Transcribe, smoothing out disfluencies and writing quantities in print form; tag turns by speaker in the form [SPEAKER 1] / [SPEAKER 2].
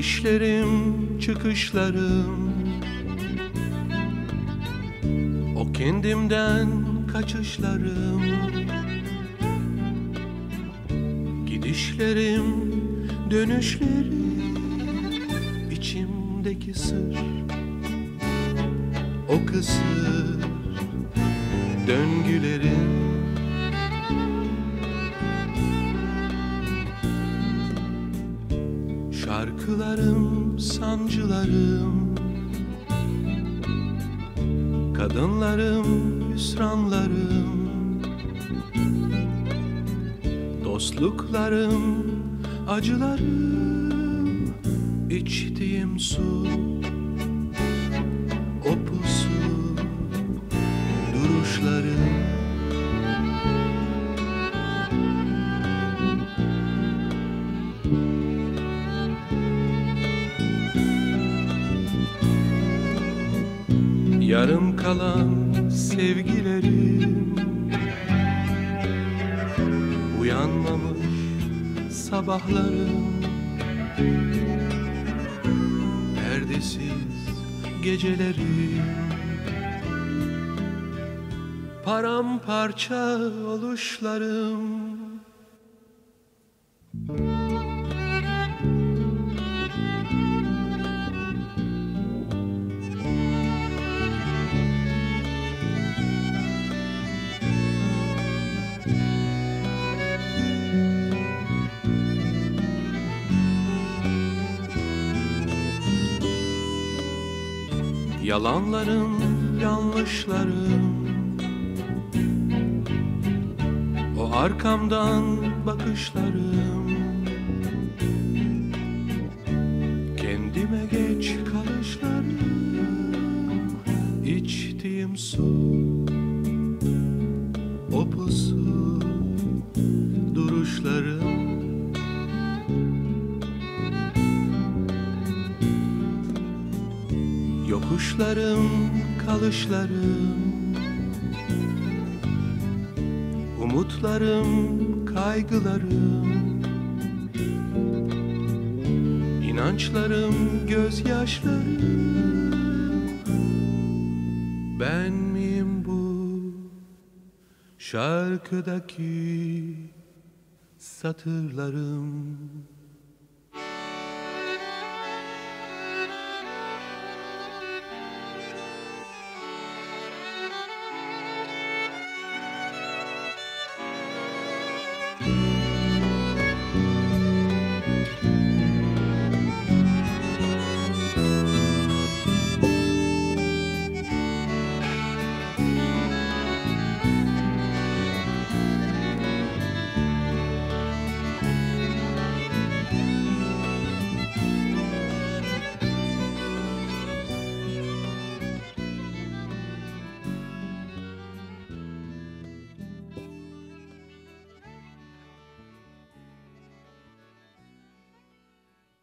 [SPEAKER 1] İnişlerim, çıkışlarım, o kendimden kaçışlarım, gidişlerim, dönüşlerim, içimdeki sır, o kısır döngülerim. Şarkılarım, sancılarım, kadınlarım, hüsranlarım, dostluklarım, acılarım, içtiğim su, o pusu, duruşlarım. Yarım kalan sevgilerim, uyanmamış sabahlarım, perdesiz gecelerim, paramparça oluşlarım. Yalanlarım, yanlışlarım, o arkamdan bakışlarım, kendime geç kalışlarım, içtiğim su, o pusu, duruşlarım. Yokuşlarım, kalışlarım, umutlarım, kaygılarım, inançlarım, gözyaşlarım. Ben miyim bu şarkıdaki satırlarım?